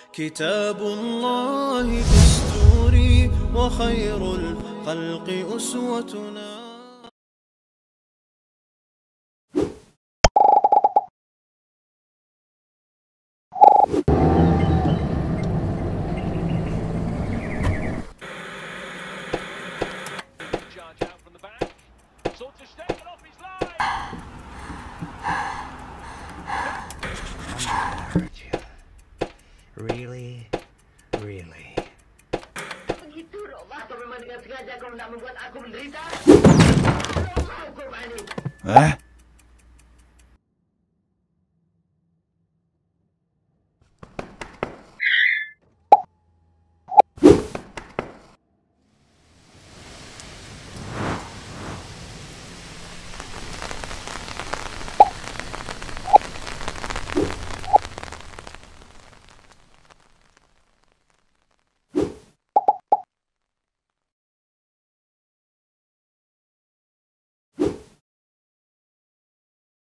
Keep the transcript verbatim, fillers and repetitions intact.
كتاب الله دستوري وخير الخلق أسوتنا. Really, really. Begitu Allah, kau memang dengan sengaja kau nak membuat aku menderita. Eh?